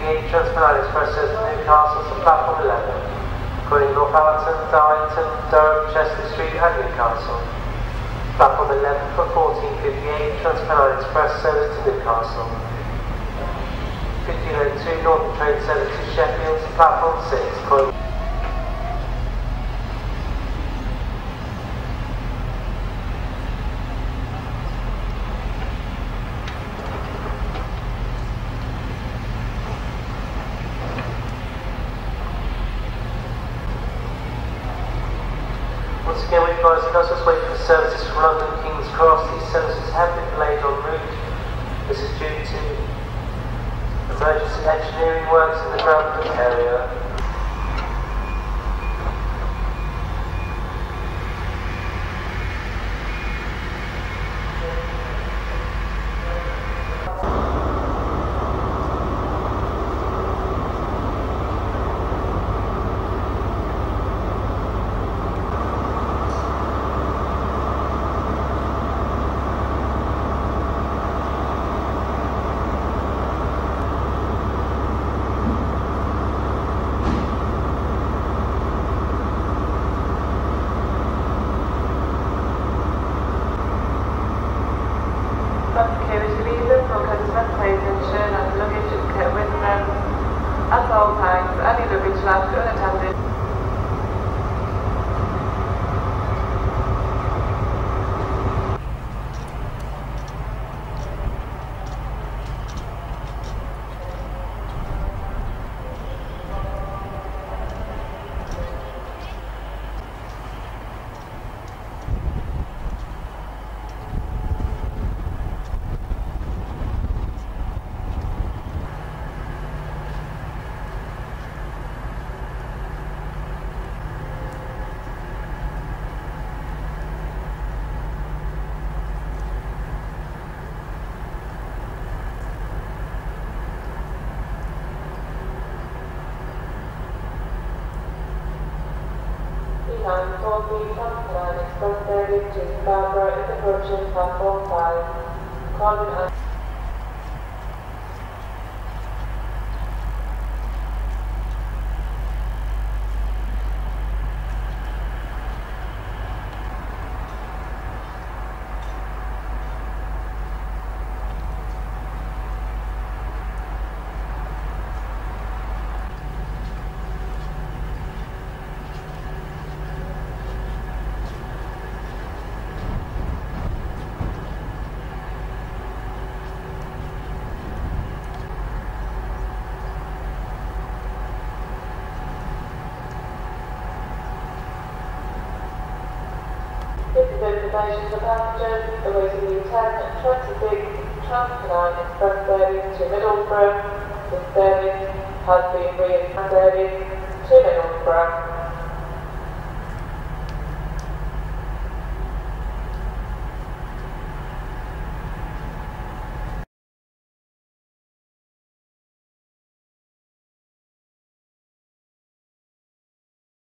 1458 Transpenal Express service to Newcastle to platform 11. Calling Northampton, Darlington, Durham, Chester Street and Newcastle. Platform 11 for 1458 Transpenal Express service to Newcastle. 1502 Northern Train service to Sheffield to platform 6. Calling Once again, we advise you not just wait for services from London King's Cross. These services have been delayed en route. This is due to emergency engineering works in the ground area. At all times, any luggage left unattended. Line 14 Transpenal Express service to Scarborough is approaching platform 5. Calling This is information for passengers awaiting the 10:26 Transpenal Express service to Middlesbrough. This service has been re-service to Middlesbrough.